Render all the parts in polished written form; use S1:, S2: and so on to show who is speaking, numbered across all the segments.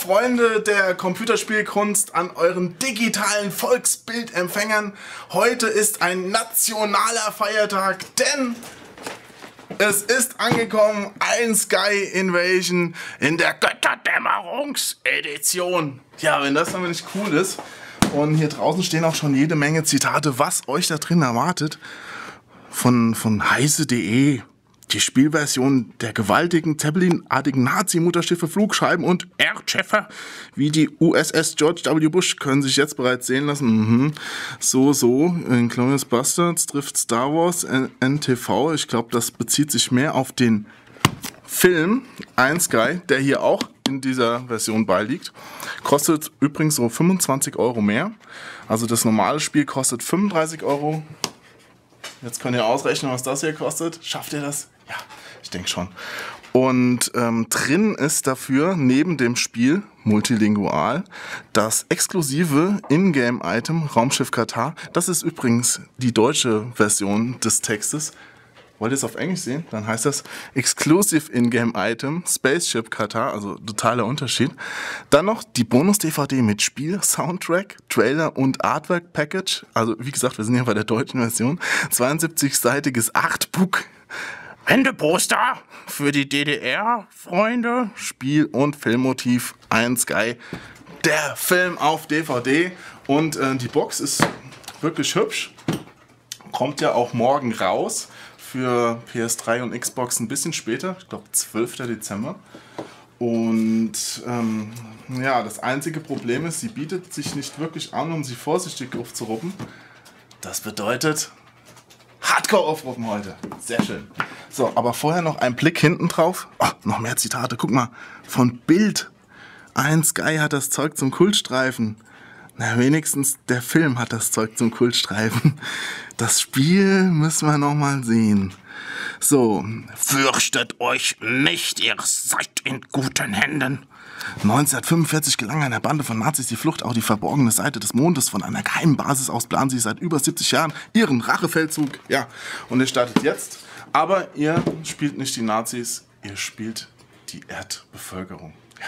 S1: Freunde der Computerspielkunst an euren digitalen Volksbildempfängern. Heute ist ein nationaler Feiertag, denn es ist angekommen ein Sky Invasion in der Götterdämmerungsedition. Ja, wenn das aber nicht cool ist. Und hier draußen stehen auch schon jede Menge Zitate, was euch da drin erwartet. Von heise.de. Die Spielversion der gewaltigen, Zeppelin-artigen Nazi-Mutterschiffe, Flugscheiben und Erdschiffe wie die USS George W. Bush können sich jetzt bereits sehen lassen. Inglourious Basterds trifft Star Wars, NTV. Ich glaube, das bezieht sich mehr auf den Film Ein Sky, der hier auch in dieser Version beiliegt. Kostet übrigens so 25 Euro mehr. Also das normale Spiel kostet 35 Euro. Jetzt könnt ihr ausrechnen, was das hier kostet. Schafft ihr das? Ja, ich denke schon. Und drin ist dafür neben dem Spiel multilingual das exklusive Ingame-Item Raumschiff Katar. Das ist übrigens die deutsche Version des Textes. Wollt ihr es auf Englisch sehen? Dann heißt das Exclusive Ingame Item Spaceship Katar, also totaler Unterschied. Dann noch die Bonus-DVD mit Spiel, Soundtrack, Trailer und Artwork Package. Also wie gesagt, wir sind ja bei der deutschen Version. 72-seitiges Artbook. Wendeposter für die DDR-Freunde. Spiel- und Filmmotiv Ein Sky. Der Film auf DVD. Und die Box ist wirklich hübsch. Kommt ja auch morgen raus. Für PS3 und Xbox ein bisschen später, ich glaube 12. Dezember. Und ja, das einzige Problem ist, sie bietet sich nicht wirklich an, um sie vorsichtig aufzuruppen. Das bedeutet Hardcore aufrufen heute. Sehr schön. So, aber vorher noch ein Blick hinten drauf. Oh, noch mehr Zitate. Guck mal, von Bild. Ein Sky hat das Zeug zum Kultstreifen. Na, wenigstens der Film hat das Zeug zum Kultstreifen. Das Spiel müssen wir noch mal sehen. So, fürchtet euch nicht, ihr seid in guten Händen. 1945 gelang einer Bande von Nazis die Flucht auf die verborgene Seite des Mondes. Von einer geheimen Basis aus planen sie seit über 70 Jahren ihren Rachefeldzug. Ja, und ihr startet jetzt. Aber ihr spielt nicht die Nazis, ihr spielt die Erdbevölkerung. Ja.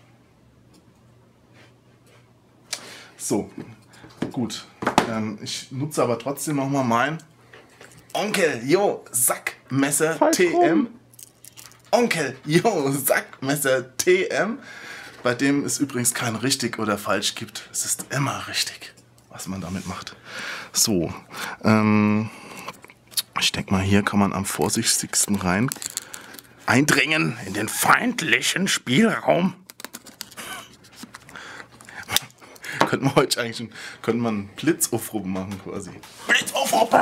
S1: So, gut. Ich nutze aber trotzdem nochmal mein Onkel Jo Sackmesser TM. Onkel Jo Sackmesser TM. Bei dem es übrigens kein richtig oder falsch gibt. Es ist immer richtig, was man damit macht. So, ich denke mal, hier kann man am vorsichtigsten eindringen in den feindlichen Spielraum. Könnte man heute eigentlich einen Blitzaufruppen machen quasi. Blitzaufruppen!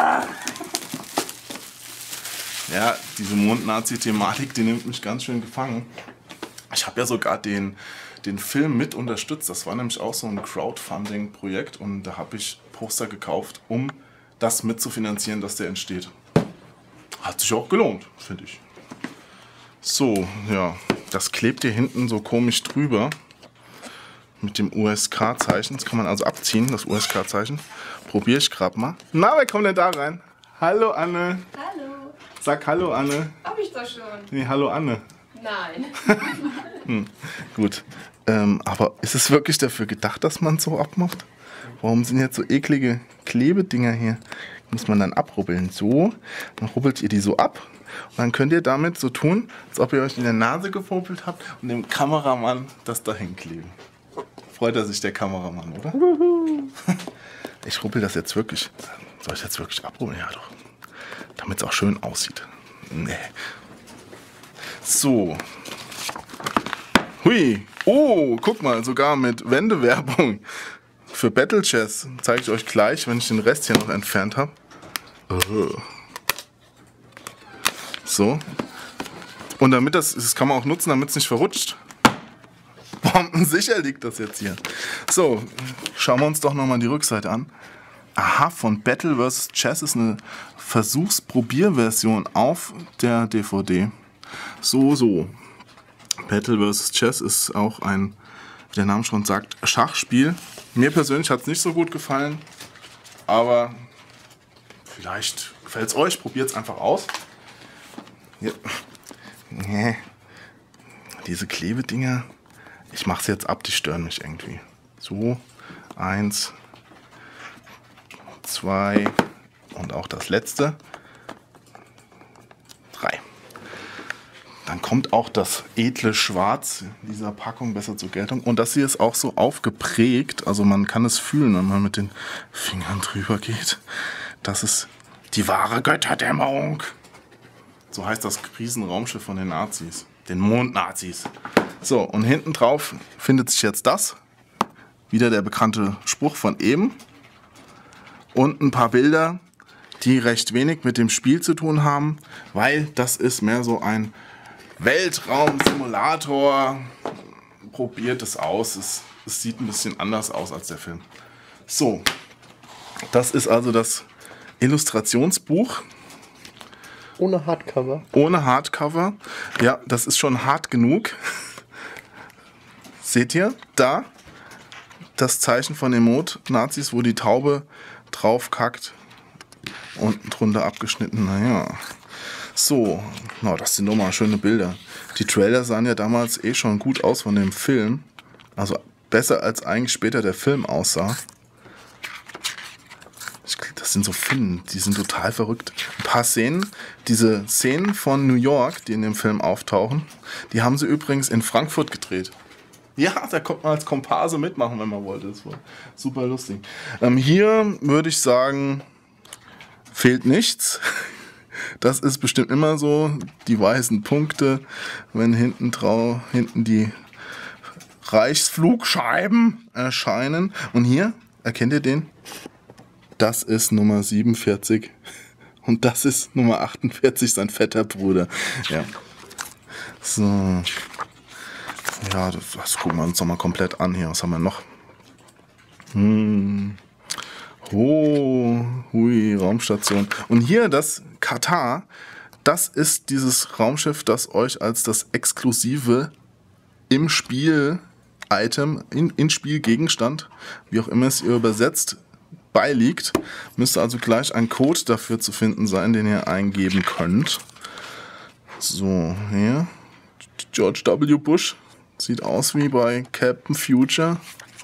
S1: Ja, diese Mond-Nazi-Thematik, die nimmt mich ganz schön gefangen. Ich habe ja sogar den Film mit unterstützt. Das war nämlich auch so ein Crowdfunding-Projekt und da habe ich Poster gekauft, um das mitzufinanzieren, dass der entsteht. Hat sich auch gelohnt, finde ich. So, ja, das klebt hier hinten so komisch drüber. Mit dem USK-Zeichen. Das kann man also abziehen, das USK-Zeichen. Probiere ich gerade mal. Na, wer kommt denn da rein? Hallo Anne.
S2: Hallo.
S1: Sag Hallo Anne.
S2: Hab ich doch schon.
S1: Nee, Hallo Anne.
S2: Nein.
S1: Gut. Aber ist es wirklich dafür gedacht, dass man es so abmacht? Warum sind jetzt so eklige Klebedinger hier? Muss man dann abrubbeln. So, dann rubbelt ihr die so ab. Und dann könnt ihr damit so tun, als ob ihr euch in der Nase gepuppelt habt und dem Kameramann das dahin kleben. Freut er sich, der Kameramann, oder? Ich rubbel das jetzt wirklich. Soll ich jetzt wirklich abrubbeln? Ja doch. Damit es auch schön aussieht. Nee. So. Hui. Oh, guck mal, sogar mit Wendewerbung. Für Battle Chess zeige ich euch gleich, wenn ich den Rest hier noch entfernt habe. So. Und damit das kann man auch nutzen, damit es nicht verrutscht. Bombensicher liegt das jetzt hier. So, schauen wir uns doch nochmal die Rückseite an. Aha, von Battle vs. Chess ist eine Versuchsprobierversion auf der DVD. So. Battle vs. Chess ist auch ein, wie der Name schon sagt, Schachspiel. Mir persönlich hat es nicht so gut gefallen, aber vielleicht gefällt es euch. Probiert es einfach aus. Ja. Nee. Diese Klebedinger. Ich mache es jetzt ab, die stören mich irgendwie. So, 1, 2 und auch das letzte. 3. Dann kommt auch das edle Schwarz in dieser Packung besser zur Geltung. Und das hier ist auch so aufgeprägt. Also man kann es fühlen, wenn man mit den Fingern drüber geht. Das ist die wahre Götterdämmerung. So heißt das Riesenraumschiff von den Nazis. Den Mondnazis. So, und hinten drauf findet sich jetzt das. Wieder der bekannte Spruch von eben. Und ein paar Bilder, die recht wenig mit dem Spiel zu tun haben. Weil das ist mehr so ein Weltraumsimulator. Probiert es aus. Es sieht ein bisschen anders aus als der Film. So, das ist also das Illustrationsbuch.
S2: Ohne Hardcover.
S1: Ohne Hardcover. Ja, das ist schon hart genug. Seht ihr? Da das Zeichen von den Mondnazis, wo die Taube drauf kackt. Unten drunter abgeschnitten. Naja. So, das sind nochmal schöne Bilder. Die Trailer sahen ja damals eh schon gut aus von dem Film. Also besser als eigentlich später der Film aussah. Das sind so Finnen, die sind total verrückt. Ein paar Szenen, diese Szenen von New York, die in dem Film auftauchen, die haben sie übrigens in Frankfurt gedreht. Ja, da konnte man als Komparse mitmachen, wenn man wollte. Das war super lustig. Hier würde ich sagen, fehlt nichts. Das ist bestimmt immer so. Die weißen Punkte, wenn hinten die Reichsflugscheiben erscheinen. Und hier, erkennt ihr den? Das ist Nummer 47 und das ist Nummer 48, sein fetter Bruder. Ja. So. Ja, das gucken wir uns nochmal komplett an hier. Was haben wir noch? Oh, hui, Raumstation. Und hier das Katar, das ist dieses Raumschiff, das euch als das exklusive im Spiel Item, in Spielgegenstand, wie auch immer es ihr übersetzt, beiliegt. Müsste also gleich ein Code dafür zu finden sein, den ihr eingeben könnt. So, hier. George W. Bush. Sieht aus wie bei Captain Future.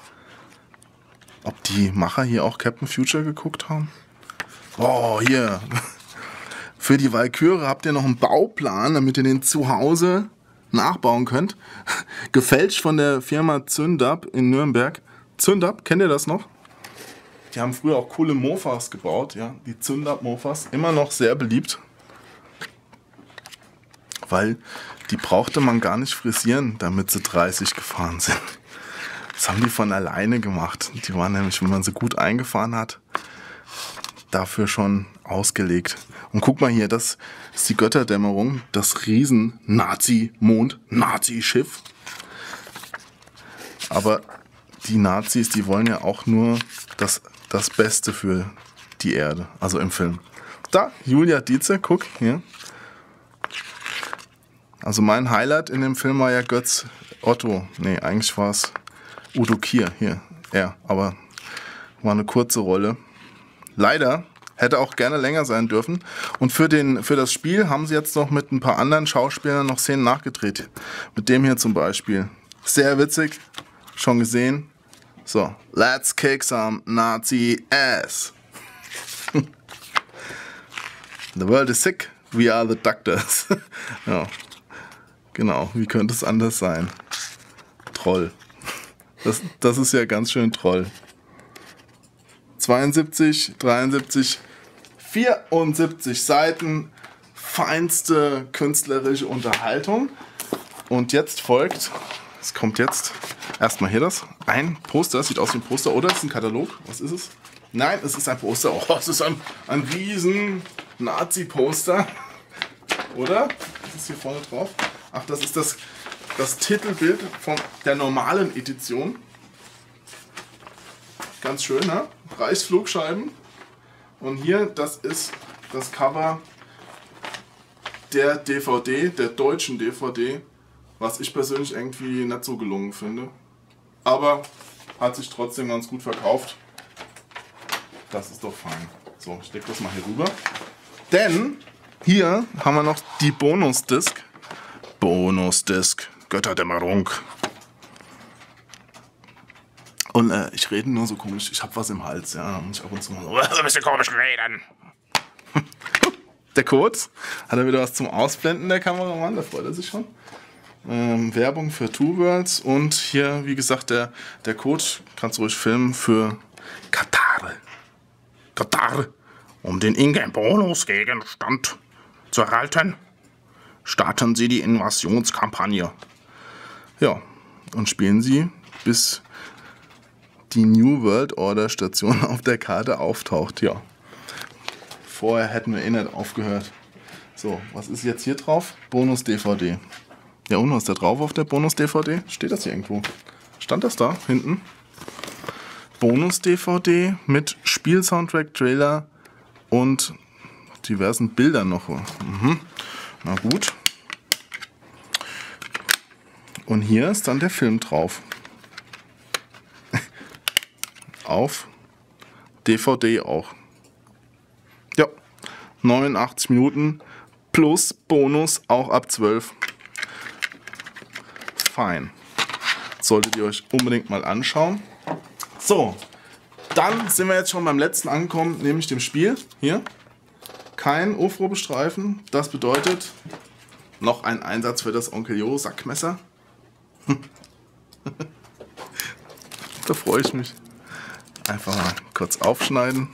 S1: Ob die Macher hier auch Captain Future geguckt haben? Oh, hier. Für die Walküre habt ihr noch einen Bauplan, damit ihr den zu Hause nachbauen könnt. Gefälscht von der Firma Zündab in Nürnberg. Zündab, kennt ihr das noch? Die haben früher auch coole Mofas gebaut, ja. Die Zündab-Mofas, immer noch sehr beliebt. Weil die brauchte man gar nicht frisieren, damit sie 30 gefahren sind. Das haben die von alleine gemacht. Die waren nämlich, wenn man sie gut eingefahren hat, dafür schon ausgelegt. Und guck mal hier, das ist die Götterdämmerung, das riesen Nazi-Mond-Nazi-Schiff. Aber die Nazis, die wollen ja auch nur das Beste für die Erde, also im Film. Da, Julia Dietze, guck, hier. Also mein Highlight in dem Film war ja Götz Otto. Nee, eigentlich war es Udo Kier, hier, er, aber war eine kurze Rolle. Leider, hätte auch gerne länger sein dürfen. Und für das Spiel haben sie jetzt noch mit ein paar anderen Schauspielern noch Szenen nachgedreht. Mit dem hier zum Beispiel. Sehr witzig, schon gesehen. So, let's kick some Nazi ass. The world is sick, we are the doctors. Ja, genau, wie könnte es anders sein? Troll. Das ist ja ganz schön Troll. 72, 73, 74 Seiten, feinste künstlerische Unterhaltung. Und jetzt folgt, es kommt jetzt erstmal hier ein Poster, das sieht aus wie ein Poster, oder ist es ein Katalog? Was ist es? Nein, es ist ein Poster. Oh, es ist ein riesen Nazi-Poster. Oder? Was ist hier vorne drauf? Ach, das ist das Titelbild von der normalen Edition. Ganz schön, ne? Reichsflugscheiben. Und hier, das ist das Cover der DVD, der deutschen DVD, was ich persönlich irgendwie nicht so gelungen finde. Aber hat sich trotzdem ganz gut verkauft. Das ist doch fein. So, ich leg das mal hier rüber. Denn hier haben wir noch die Bonus-Disc. Bonus-Disc, Götterdämmerung. Und ich rede nur so komisch, ich habe was im Hals, ja, und ich ab und zu mal so ein bisschen komisch reden. Der Code, hat er wieder was zum Ausblenden, der Kameramann, da freut er sich schon. Werbung für Two Worlds und hier, wie gesagt, der Code, kannst du ruhig filmen, für Katar. Katar, um den Ingame-Bonus-Gegenstand zu erhalten, starten Sie die Invasionskampagne. Ja, und spielen Sie, bis die New World Order Station auf der Karte auftaucht. Ja, vorher hätten wir eh nicht aufgehört. So, was ist jetzt hier drauf? Bonus-DVD. Ja, und was ist da drauf auf der Bonus-DVD? Steht das hier irgendwo? Stand das da hinten? Bonus-DVD mit Spiel-Soundtrack, Trailer und diversen Bildern noch. Mhm. Na gut. Und hier ist dann der Film drauf. Auf DVD auch. Ja, 89 Minuten plus Bonus auch ab 12. Fein. Solltet ihr euch unbedingt mal anschauen. So, dann sind wir jetzt schon beim letzten angekommen, nämlich dem Spiel. Hier, kein Ofro-Bestreifen. Das bedeutet noch ein Einsatz für das Onkel Jo Sackmesser. Da freue ich mich. Einfach mal kurz aufschneiden.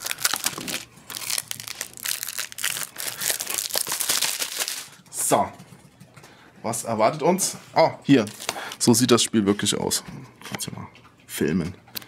S1: So, was erwartet uns? Oh, hier. So sieht das Spiel wirklich aus. Kannst du mal filmen.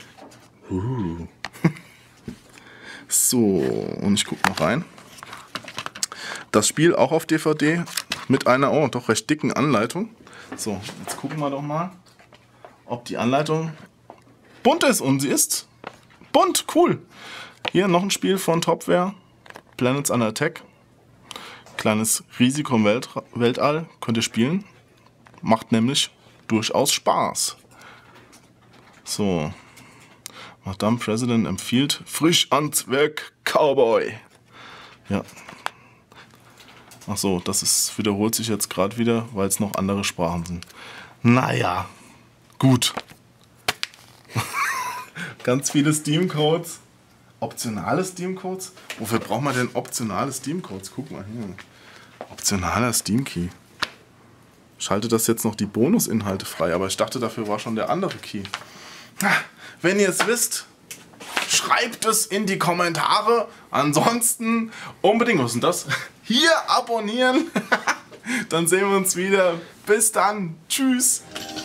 S1: So, und ich gucke noch rein. Das Spiel auch auf DVD mit einer, oh, doch recht dicken Anleitung. So, jetzt gucken wir doch mal, ob die Anleitung bunt ist. Und sie ist bunt, cool. Hier noch ein Spiel von Topware, Planets Under Attack. Kleines Risiko im Weltall, könnt ihr spielen. Macht nämlich durchaus Spaß. So, Madame President empfiehlt frisch ans Werk Cowboy. Ja. Ach so, das ist, wiederholt sich jetzt gerade wieder, weil es noch andere Sprachen sind. Naja, gut. Ganz viele Steam-Codes. Optionale Steam-Codes? Wofür braucht man denn optionale Steam-Codes? Guck mal hier. Optionaler Steam-Key. Schaltet das jetzt noch die Bonusinhalte frei, aber ich dachte, dafür war schon der andere Key. Wenn ihr es wisst, schreibt es in die Kommentare. Ansonsten unbedingt, was ist denn das? Hier abonnieren. Dann sehen wir uns wieder. Bis dann. Tschüss.